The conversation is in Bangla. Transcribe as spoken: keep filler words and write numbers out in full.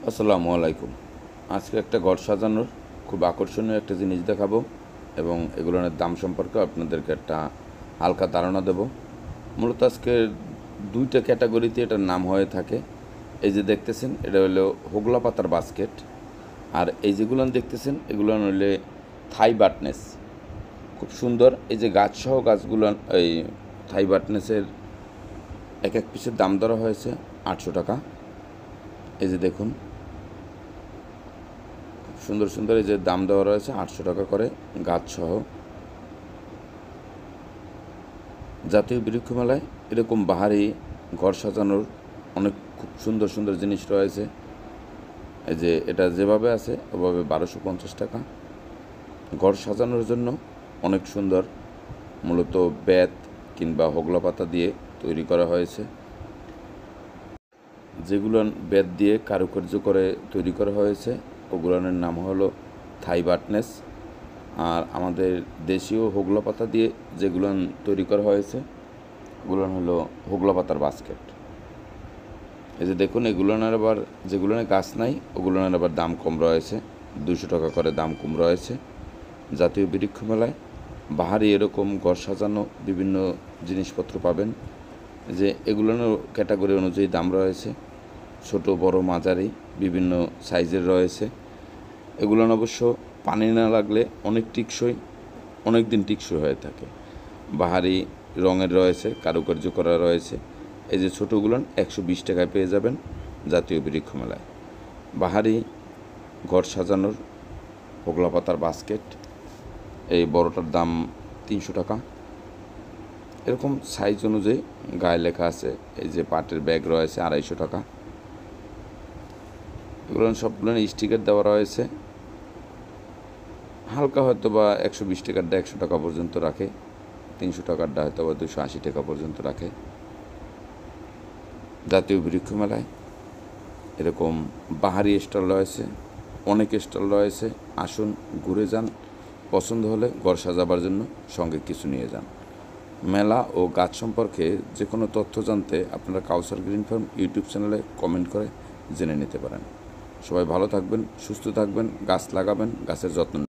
আসসালামু আলাইকুম। আজকে একটা ঘর সাজানোর খুব আকর্ষণীয় একটা জিনিস দেখাবো এবং এগুলোর দাম সম্পর্কে আপনাদেরকে একটা হালকা ধারণা দেব। মূলত আজকে দুইটা ক্যাটাগরিতে এটার নাম হয়ে থাকে। এই যে দেখতেছেন এটা হলো হোগলা পাতার বাস্কেট, আর এই যেগুলো দেখতেছেন এগুলো হলে থাই বাটনেস। খুব সুন্দর। এই যে গাছসহ গাছগুলো, এই থাই বাটনেসের এক এক পিসের দাম ধরা হয়েছে আটশো টাকা। এই যে দেখুন সুন্দর সুন্দর এই যে দাম দেওয়া রয়েছে আটশো টাকা করে গাছসহ। জাতীয় বৃক্ষ মেলায় এরকম বাহারি ঘর সাজানোর অনেক খুব সুন্দর সুন্দর জিনিস রয়েছে। এই যে এটা যেভাবে আছে ওভাবে বারোশো পঞ্চাশ টাকা। ঘর সাজানোর জন্য অনেক সুন্দর, মূলত বেত কিংবা হোগলা পাতা দিয়ে তৈরি করা হয়েছে। যেগুলো বেত দিয়ে কারুকার্য করে তৈরি করা হয়েছে ওগুলোর নাম হলো থাই বাটনেস। আর আমাদের দেশীয় হোগলা পাতা দিয়ে যেগুলো তৈরি করা হয়েছে ওগুলো হলো হোগলা পাতার বাস্কেট। এই যে দেখুন এগুলোর আবার যেগুলো গাছ নাই ওগুলোর আবার দাম কম রয়েছে, দুশো টাকা করে দাম কম রয়েছে। জাতীয় বৃক্ষ মেলায় বাহারি এরকম ঘর সাজানো বিভিন্ন জিনিসপত্র পাবেন। যে এগুলোর ক্যাটাগরি অনুযায়ী দাম রয়েছে, ছোট বড় মাঝারি বিভিন্ন সাইজের রয়েছে। এগুলো অবশ্য পানি না লাগলে অনেক টিকসই, অনেক দিন টিকসই হয়ে থাকে। বাহারি রঙের রয়েছে, কারুকার্য করা রয়েছে। এই যে ছোটোগুলো একশো বিশ টাকায় পেয়ে যাবেন জাতীয় বৃক্ষ মেলায়। বাহারি ঘর সাজানোর হোগলা পাতার বাস্কেট, এই বড়টার দাম তিনশো টাকা। এরকম সাইজ অনুযায়ী গায়ে লেখা আছে। এই যে পাটের ব্যাগ রয়েছে আড়াইশো টাকা। এগুলো সবগুলো স্টিকার দেওয়া রয়েছে। হালকা হয়তো বা একশো বিশ টাকারটা একশো টাকা পর্যন্ত রাখে, তিনশো টাকারটা হয়তো বা দুশো আশি টাকা পর্যন্ত রাখে। জাতীয় বৃক্ষ মেলায় এরকম বাহারি স্টল রয়েছে, অনেক স্টল রয়েছে। আসুন ঘুরে যান, পছন্দ হলে ঘর সাজাবার জন্য সঙ্গে কিছু নিয়ে যান। মেলা ও গাছ সম্পর্কে যে কোনো তথ্য জানতে আপনারা কাউসার গ্রিন ফার্ম ইউটিউব চ্যানেলে কমেন্ট করে জেনে নিতে পারেন। সবাই ভালো থাকবেন, সুস্থ থাকবেন, গাছ লাগাবেন, গাছের যত্ন